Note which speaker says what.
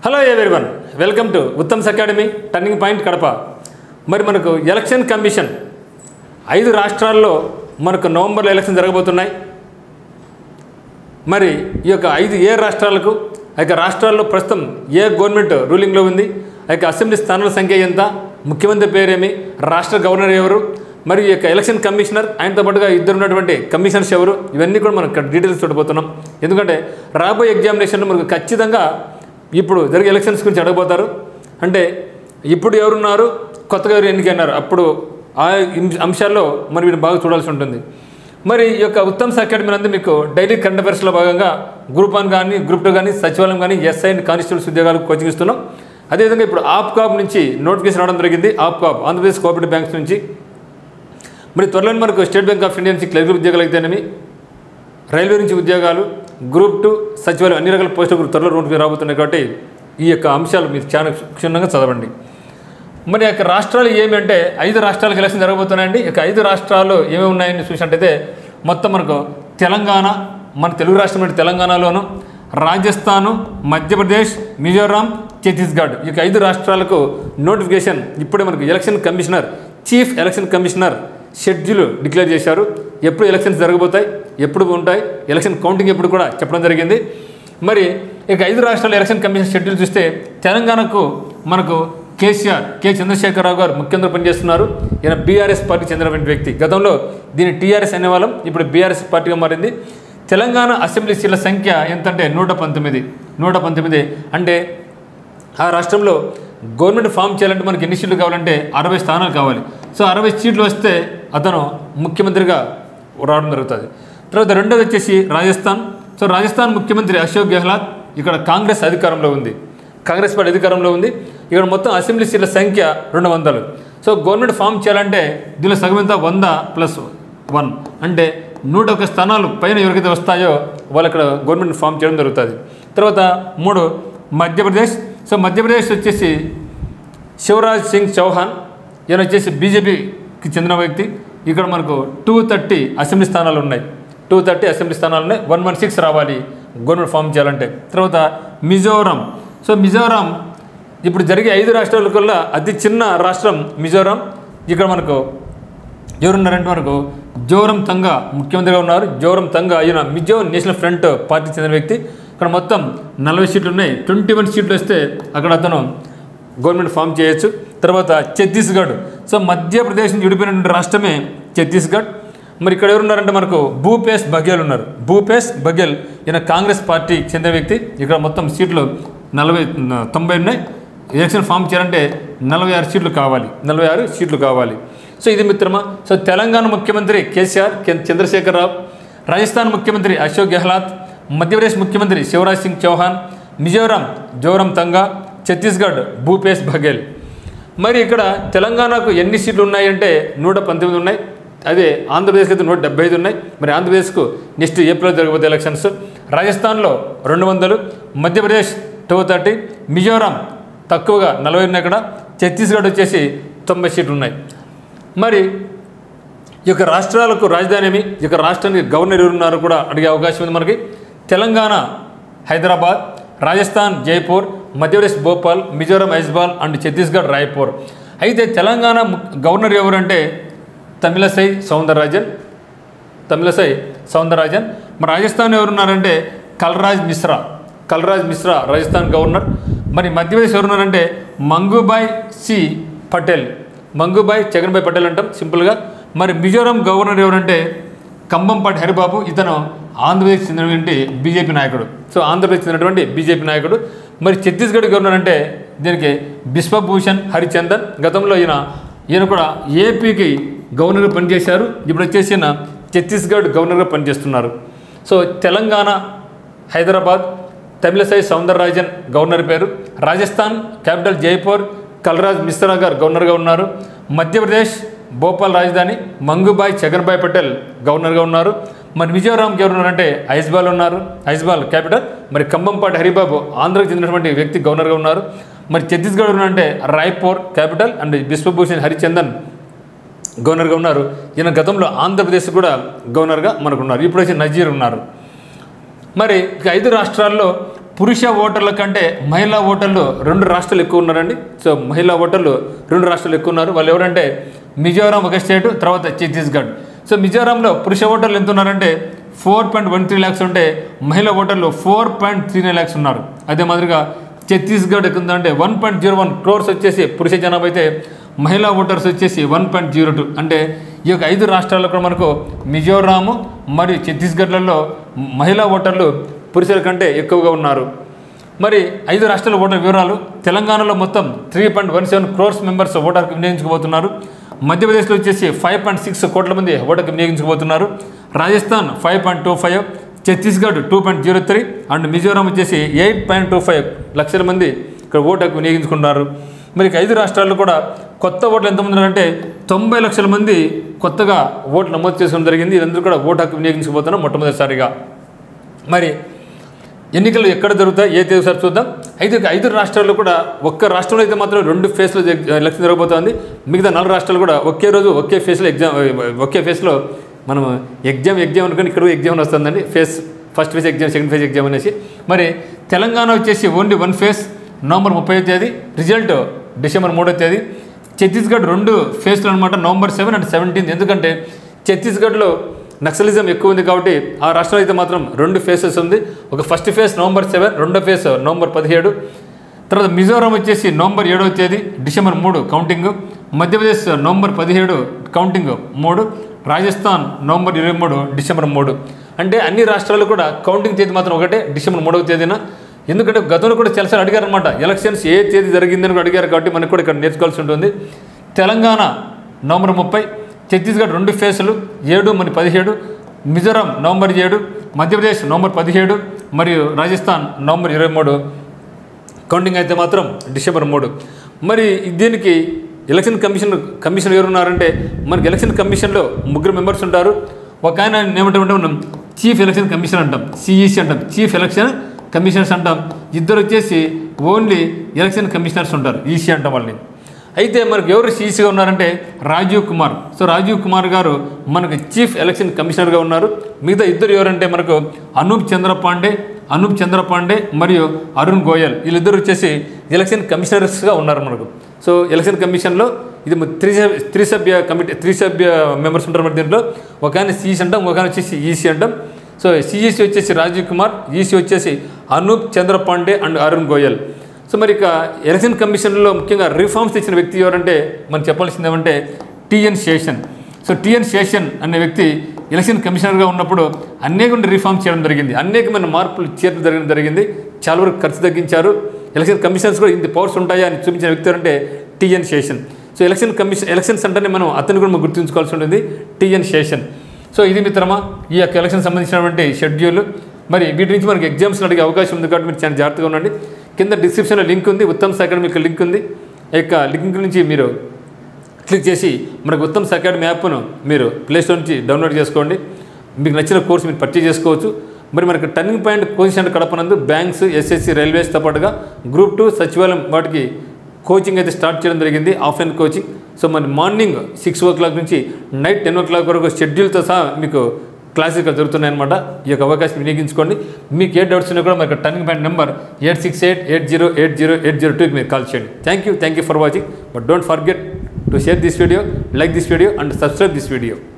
Speaker 1: Hello everyone, welcome to Uttam's academy turning point Kadapa. మరి మనకు election commission 5 రాష్ట్రాల్లో మనకు నవంబర్లో ఎలక్షన్ జరగబోతున్నాయి. మరి ఈ యొక్క 5 ఏ రాష్ట్రాలకు, ఆ యొక్క రాష్ట్రాల్లో ప్రస్తుతం ఏ గవర్నమెంట్ రూలింగ్లో ఉంది, ఆ యొక్క అసెంబ్లీ స్థానాల సంఖ్య ఎంత, ముఖ్యమంత్రి పేరేమి, రాష్ట్ర గవర్నర్ ఎవరు, మరి ఈ యొక్క ఎలక్షన్ కమిషనర్ ఆయనతో పాటుగా ఇద్దరు ఉన్నటువంటి కమిషనర్స్ ఎవరు, ఇవన్నీ కూడా మనం ఇక్కడ డీటెయిల్స్ చూడబోతున్నాం. ఎందుకంటే రాబోయే ఎగ్జామినేషన్లో మనకు ఖచ్చితంగా ఇప్పుడు జరిగే ఎలక్షన్స్ గురించి అడగబోతారు. అంటే ఇప్పుడు ఎవరున్నారు, కొత్తగా ఎవరు ఎన్నికైనారు, అప్పుడు ఆ అంశాల్లో మనం వీటిని బాగా చూడాల్సి ఉంటుంది. మరి ఈ యొక్క ఉత్తమ్స్ అకాడమీ నందు మీకు డైలీ కరెంట్ అఫైర్స్లో భాగంగా గ్రూప్ 1 కానీ గ్రూప్ 2 కానీ సచివాలయం కానీ ఎస్ఐ అండ్ కానిస్టేబుల్స్ ఉద్యోగాలకు కోచింగ్ ఇస్తున్నాం. అదేవిధంగా ఇప్పుడు ఆప్కాబ్ నుంచి నోటిఫికేషన్ రావడం జరిగింది. ఆప్కాబ్ ఆంధ్రప్రదేశ్ కోఆపరేటివ్ బ్యాంక్స్ నుంచి. మరి త్వరలో మనకు స్టేట్ బ్యాంక్ ఆఫ్ ఇండియా నుంచి క్లర్క్ ఉద్యోగాలు అయితేనేమి, రైల్వే నుంచి ఉద్యోగాలు, గ్రూప్ 2 సచివాలయం అన్ని రకాల పోస్టులు త్వరలో నోటిఫికేషన్ రాబోతున్నాయి. కాబట్టి ఈ యొక్క అంశాలు మీరు చాలా క్షుణ్ణంగా చదవండి. మరి యొక్క రాష్ట్రాలు ఏమి అంటే 5 రాష్ట్రాలకు ఎలక్షన్ జరగబోతున్నాయండి. ఇక 5 రాష్ట్రాలు ఏమేమి ఉన్నాయని చూసినట్టయితే మొత్తం మనకు తెలంగాణ, మన తెలుగు రాష్ట్రం అంటే తెలంగాణలోను, రాజస్థాను, మధ్యప్రదేశ్, మిజోరాం, ఛత్తీస్గఢ్, ఈ 5 రాష్ట్రాలకు నోటిఫికేషన్ ఇప్పుడే మనకు election commissioner, chief election commissioner schedule declare చేశారు. ఎప్పుడు ఎలక్షన్స్ జరగబోతాయి, ఎప్పుడు ఉంటాయి, ఎలక్షన్ కౌంటింగ్ ఎప్పుడు కూడా చెప్పడం జరిగింది. మరి ఇక 5 రాష్ట్రాల ఎలక్షన్ కమిషన్ షెడ్యూల్ చూస్తే తెలంగాణకు మనకు కేసీఆర్, కె చంద్రశేఖరరావు గారు ముఖ్యమంత్రి పనిచేస్తున్నారు. ఈయన బీఆర్ఎస్ పార్టీకి చెందినటువంటి వ్యక్తి. గతంలో దీన్ని టీఆర్ఎస్ అనేవాళ్ళం, ఇప్పుడు బీఆర్ఎస్ పార్టీగా మారింది. తెలంగాణ అసెంబ్లీ సీట్ల సంఖ్య ఎంతంటే 119 అంటే ఆ రాష్ట్రంలో గవర్నమెంట్ ఫామ్ చేయాలంటే మనకి ఎన్ని సీట్లు కావాలంటే 60 స్థానాలు కావాలి. సో 60 సీట్లు వస్తే అతను ముఖ్యమంత్రిగా రావడం జరుగుతుంది. తర్వాత రెండోది వచ్చేసి రాజస్థాన్. సో రాజస్థాన్ ముఖ్యమంత్రి అశోక్ గెహ్లాట్, ఇక్కడ కాంగ్రెస్ అధికారంలో ఉంది, కాంగ్రెస్ పార్టీ అధికారంలో ఉంది. ఇక్కడ మొత్తం అసెంబ్లీ సీట్ల సంఖ్య 200. సో గవర్నమెంట్ ఫామ్ చేయాలంటే దీనిలో సగం ఎంత 100 + 1 అంటే 101 స్థానాలు పైన ఎవరికైతే వస్తాయో వాళ్ళు ఇక్కడ గవర్నమెంట్ ఫామ్ చేయడం జరుగుతుంది. తర్వాత 3 మధ్యప్రదేశ్. సో మధ్యప్రదేశ్ వచ్చేసి శివరాజ్ సింగ్ చౌహాన్, ఈయన వచ్చేసి బీజేపీకి చెందిన వ్యక్తి. ఇక్కడ మనకు 230 అసెంబ్లీ స్థానాలు ఉన్నాయి. 230 అసెంబ్లీ స్థానాలు ఉన్నాయి. 116 రావాలి గవర్నమెంట్ ఫామ్ చేయాలంటే. తర్వాత మిజోరాం. సో మిజోరాం ఇప్పుడు జరిగే 5 రాష్ట్రాల కల్లా అతి చిన్న రాష్ట్రం మిజోరాం. ఇక్కడ మనకు ఎవరున్నారంటే మనకు జోరం తంగా ముఖ్యమంత్రిగా ఉన్నారు. జోరం తంగా ఈయన మిజో నేషనల్ ఫ్రంట్ పార్టీకి చెందిన వ్యక్తి. ఇక్కడ మొత్తం 40 సీట్లు ఉన్నాయి. 21 సీట్లు వస్తే అక్కడ అతను గవర్నమెంట్ ఫామ్ చేయొచ్చు. తర్వాత ఛత్తీస్గఢ్. సో మధ్యప్రదేశ్ నుంచి విడిపోయినటువంటి రాష్ట్రమే ఛత్తీస్గఢ్. మరి ఇక్కడ ఎవరున్నారంటే మనకు భూపేష్ బఘెల్ ఉన్నారు. భూపేష్ బఘెల్ ఈయన కాంగ్రెస్ పార్టీకి చెందిన వ్యక్తి. ఇక్కడ మొత్తం సీట్లు 90 ఉన్నాయి. ఎలక్షన్ ఫామ్ చేయాలంటే 46 సీట్లు కావాలి. సో ఇది మిత్రమా. సో తెలంగాణ ముఖ్యమంత్రి కేసీఆర్, చంద్రశేఖరరావు, రాజస్థాన్ ముఖ్యమంత్రి అశోక్ గెహ్లాట్, మధ్యప్రదేశ్ ముఖ్యమంత్రి శివరాజ్ సింగ్ చౌహాన్, మిజోరాం జోరం తంగా, ఛత్తీస్గఢ్ భూపేష్ బఘెల్. మరి ఇక్కడ తెలంగాణకు ఎన్ని సీట్లు ఉన్నాయంటే 119 ఉన్నాయి. అదే ఆంధ్రప్రదేశ్కి అయితే 175 ఉన్నాయి. మరి ఆంధ్రప్రదేశ్కు నెక్స్ట్ ఏప్రిల్లో జరగబోతే ఎలక్షన్స్. రాజస్థాన్లో 200, మధ్యప్రదేశ్ 230, మిజోరాం తక్కువగా 40 ఉన్నాయి. ఇక్కడ ఛత్తీస్గఢ్ వచ్చేసి 90 సీట్లు ఉన్నాయి. మరి ఈ యొక్క రాష్ట్రాలకు రాజధాని ఏమి, ఈ యొక్క రాష్ట్రానికి గవర్నర్ ఎవరున్నారు కూడా అడిగే అవకాశం ఉంది మనకి. తెలంగాణ హైదరాబాద్, రాజస్థాన్ జైపూర్, మధ్యప్రదేశ్ భోపాల్, మిజోరాం ఐజ్వాల్ అండ్ ఛత్తీస్గఢ్ రాయ్పూర్. అయితే తెలంగాణ గవర్నర్ ఎవరంటే తమిళసై సౌందరరాజన్. మరి రాజస్థాన్ ఎవరున్నారంటే కల్రాజ్ మిశ్రా రాజస్థాన్ గవర్నర్. మరి మధ్యప్రదేశ్ ఎవరున్నారంటే మంగుబాయ్ చగన్భాయ్ పటేల్ అంటాం సింపుల్గా. మరి మిజోరాం గవర్నర్ ఎవరంటే కంబంపాటి హరిబాబు, ఇతను ఆంధ్రప్రదేశ్ చెందినటువంటి బీజేపీ నాయకుడు. సో ఆంధ్రప్రదేశ్ చెందినటువంటి బీజేపీ నాయకుడు. మరి ఛత్తీస్గఢ్ గవర్నర్ అంటే దీనికి బిశ్వభూషణ్ హరిచందన్. గతంలో ఈయన కూడా ఏపీకి గవర్నర్గా పనిచేశారు. ఇప్పుడు వచ్చేసి ఈయన ఛత్తీస్గఢ్ గవర్నర్గా పనిచేస్తున్నారు. సో తెలంగాణ హైదరాబాద్, తమిళసై సౌందరరాజన్ గవర్నర్ పేరు. రాజస్థాన్ క్యాపిటల్ జైపూర్, కల్రాజ్ మిశ్రా గారు గవర్నర్గా ఉన్నారు. మధ్యప్రదేశ్ భోపాల్ రాజధాని మంగుబాయ్ చగన్భాయ్ పటేల్ గవర్నర్గా ఉన్నారు. మరి మిజోరాంకి ఎవరున్నారు అంటే ఐజ్వాల్ క్యాపిటల్. మరి కంబంపాటి హరిబాబు ఆంధ్రాకి చెందినటువంటి వ్యక్తి గవర్నర్గా ఉన్నారు. మరి ఛత్తీస్గఢ్ ఉన్నారంటే రాయ్పూర్ క్యాపిటల్ అండ్ బిశ్వభూషణ్ హరిచందన్ గవర్నర్గా ఉన్నారు. ఈయన గతంలో ఆంధ్రప్రదేశ్ కూడా గవర్నర్గా మనకున్నారు. ఇప్పుడు వచ్చి నజీర్ ఉన్నారు. మరి 5 రాష్ట్రాల్లో పురుష ఓటర్ల కంటే మహిళా ఓటర్లు 2 రాష్ట్రాలు ఎక్కువ ఉన్నారండి. సో మహిళా ఓటర్లు 2 రాష్ట్రాలు ఎక్కువ ఉన్నారు. వాళ్ళు ఎవరంటే మిజోరాం ఒక స్టేటు, తర్వాత ఛత్తీస్గఢ్. సో మిజోరాంలో పురుష ఓటర్లు ఎంత ఉన్నారంటే 4.13 lakhs ఉంటే మహిళా ఓటర్లు 4.39 lakhs ఉన్నారు. అదే మాదిరిగా ఛత్తీస్గఢ్ ఉందంటే 1.01 crores వచ్చేసి పురుష జనాభా అయితే మహిళా ఓటర్స్ వచ్చేసి 1.02. అంటే ఈ యొక్క 5 రాష్ట్రాల్లో కూడా మనకు మిజోరాము మరియు ఛత్తీస్గఢ్లలో మహిళా ఓటర్లు పురుషుల కంటే ఎక్కువగా ఉన్నారు. మరి 5 రాష్ట్రాల ఓటర్ వివరాలు: తెలంగాణలో మొత్తం 3.17 crores మెంబర్స్ ఓటర్కి వినియోగించుకోబోతున్నారు. మధ్యప్రదేశ్లో వచ్చేసి 5.6 కోట్ల మంది ఓటర్కి వినియోగించుకోబోతున్నారు. రాజస్థాన్ 5.25, ఛత్తీస్గఢ్ 2.03 అండ్ మిజోరాం వచ్చేసి 8.25 లక్షల మంది ఇక్కడ ఓటర్కి వినియోగించుకుంటున్నారు. మరి 5 రాష్ట్రాల్లో కూడా కొత్త ఓట్లు ఎంతమంది ఉన్నారంటే 90 లక్షల మంది కొత్తగా ఓట్లు నమోదు చేసుకోవడం జరిగింది. వీళ్ళందరూ కూడా ఓటు హక్కు వినియోగించుకోబోతున్నారు మొట్టమొదటిసారిగా. మరి ఎన్నికలు ఎక్కడ జరుగుతాయి, ఏ తేదీ సార్ చూద్దాం. అయితే 5 రాష్ట్రాల్లో కూడా ఒక్క రాష్ట్రంలో అయితే మాత్రం 2 ఫేజ్లో ఎలక్షన్ జరగబోతోంది. మిగతా 4 రాష్ట్రాలు కూడా ఒకే రోజు ఒకే ఫేజ్లో మనం ఎగ్జామ్ అనుకుని ఇక్కడ ఎగ్జామ్ వస్తుందండి. First phase exam, second phase exam అనేసి. మరి తెలంగాణ వచ్చేసి ఓన్లీ 1 ఫేజ్ నవంబర్ 30వ తేదీ, రిజల్ట్ డిసెంబర్ 3వ తేదీ. ఛత్తీస్గఢ్ 2 ఫేజ్లు అనమాట, నవంబర్ 7 అండ్ 17. ఎందుకంటే ఛత్తీస్గఢ్లో నక్సలిజం ఎక్కువ ఉంది కాబట్టి ఆ రాష్ట్రంలో అయితే మాత్రం 2 ఫేజెస్ ఉంది. ఒక ఫస్ట్ ఫేజ్ నవంబర్ 7, రెండో ఫేజ్ నవంబర్ 17. తర్వాత మిజోరాం వచ్చేసి నవంబర్ 7వ తేదీ, December 3 counting. Madhya Pradesh November 17 counting 3. Rajasthan November 23, December 3. అంటే అన్ని రాష్ట్రాలు కూడా కౌంటింగ్ తేదీ మాత్రం ఒకటే, డిసెంబర్ 3వ తేదీన. ఎందుకంటే గతంలో కూడా చాలాసార్లు అడిగారు అనమాట, ఎలక్షన్స్ ఏ తేదీ జరిగిందని కూడా అడిగారు కాబట్టి మనకు కూడా ఇక్కడ నేర్చుకోవాల్సి ఉంటుంది. తెలంగాణ నవంబర్ 30, ఛత్తీస్గఢ్ 2 ఫేజ్లు 7 మరియు 17, మిజోరాం నవంబర్ 7, మధ్యప్రదేశ్ నవంబర్ 17 మరియు రాజస్థాన్ నవంబర్ 23. కౌంటింగ్ అయితే మాత్రం డిసెంబర్ 3. మరి దీనికి ఎలక్షన్ కమిషన్ ఎవరు ఉన్నారంటే మనకి ఎలక్షన్ కమిషన్లో 3 మెంబర్స్ ఉంటారు. ఒక ఆయన ఏమంటామంటే మనం చీఫ్ ఎలక్షన్ కమిషన్ అంటాం, సిఈసి అంటాం, చీఫ్ ఎలక్షన్ కమిషనర్స్ అంటాం. ఇద్దరు వచ్చేసి ఓన్లీ ఎలక్షన్ కమిషనర్స్ ఉంటారు, ఈసీ అంటాం వాళ్ళని. అయితే మనకు ఎవరు సీసీగా ఉన్నారంటే రాజీవ్ కుమార్. సో రాజీవ్ కుమార్ గారు మనకు చీఫ్ ఎలక్షన్ కమిషనర్గా ఉన్నారు. మిగతా ఇద్దరు ఎవరంటే మనకు అనూప్ చంద్ర పాండే మరియు అరుణ్ గోయల్. వీళ్ళిద్దరు వచ్చేసి ఎలక్షన్ కమిషనర్స్గా ఉన్నారు మనకు. సో ఎలక్షన్ కమిషన్లో ఇది త్రిసభ్య మెంబర్స్ ఉంటారు మరి. దీంట్లో ఒక ఆయన సిఈసి అంటాం, ఒక ఆయన వచ్చేసి ఈసీ అంటాం. సో సిఈసి వచ్చేసి రాజీవ్ కుమార్, ఈసీ వచ్చేసి అనూప్ చంద్ర పాండే అండ్ అరుణ్ గోయల్. సో మరి ఇక ఎలక్షన్ కమిషన్లో ముఖ్యంగా రిఫార్మ్స్ తెచ్చిన వ్యక్తి ఎవరంటే మనం చెప్పాల్సింది ఏమంటే T N Seshan. So T N Seshan అనే వ్యక్తి ఎలక్షన్ కమిషనర్గా ఉన్నప్పుడు అనేకమైన రిఫార్మ్స్ చేయడం జరిగింది, అనేకమైన మార్పులు చేయడం జరిగింది. చాలా వరకు ఖర్చు తగ్గించారు. ఎలక్షన్ కమిషనర్స్ కూడా ఇంత పవర్స్ ఉంటాయా అని చూపించిన వ్యక్తి ఎవరంటే టిఎన్ శేషన్. సో ఎలక్షన్స్ అంటేనే మనం అతన్ని కూడా గుర్తుంచుకోవాల్సి ఉంటుంది, టిఎన్ శేషన్. సో ఇది మిత్రమా ఈ యొక్క ఎలక్షన్ సంబంధించినటువంటి షెడ్యూల్. మరి వీటి నుంచి మనకి ఎగ్జామ్స్ అడిగే అవకాశం ఉంది కాబట్టి మీరు చాలా జాగ్రత్తగా ఉండండి. కింద డిస్క్రిప్షన్లో లింక్ ఉంది, ఉత్తమ్స్ అకాడమీ లింక్ ఉంది. ఈ యొక్క లింక్ నుంచి మీరు క్లిక్ చేసి మనకు ఉత్తమ్స్ అకాడమీ యాప్ను మీరు ప్లేస్టోర్ నుంచి డౌన్లోడ్ చేసుకోండి. మీకు నచ్చిన కోర్స్ మీరు పర్చేజ్ చేసుకోవచ్చు. మరి మనకి టర్నింగ్ పాయింట్ కోచింగ్ సెంటర్ కడపనందు బ్యాంక్స్, ఎస్ఎస్సి, రైల్వేస్తో పాటుగా గ్రూప్ 2 సచివాలయం వాటికి కోచింగ్ అయితే స్టార్ట్ చేయడం జరిగింది, ఆఫ్లైన్ కోచింగ్. సో మరి మార్నింగ్ 6 o'clock నుంచి నైట్ 10 o'clock వరకు షెడ్యూల్తో సహా మీకు క్లాసెస్ ఇక్కడ జరుగుతున్నాయన్నమాట. ఈ యొక్క అవకాశం వినియోగించుకోండి. మీకు ఏ డౌట్స్ ఉన్నా కూడా మనకు టర్నింగ్ పాయింట్ నెంబర్ 8688080802కి మీరు కాల్ చేయండి. Thank you for watching. But don't forget to share this video, like this video and subscribe this video.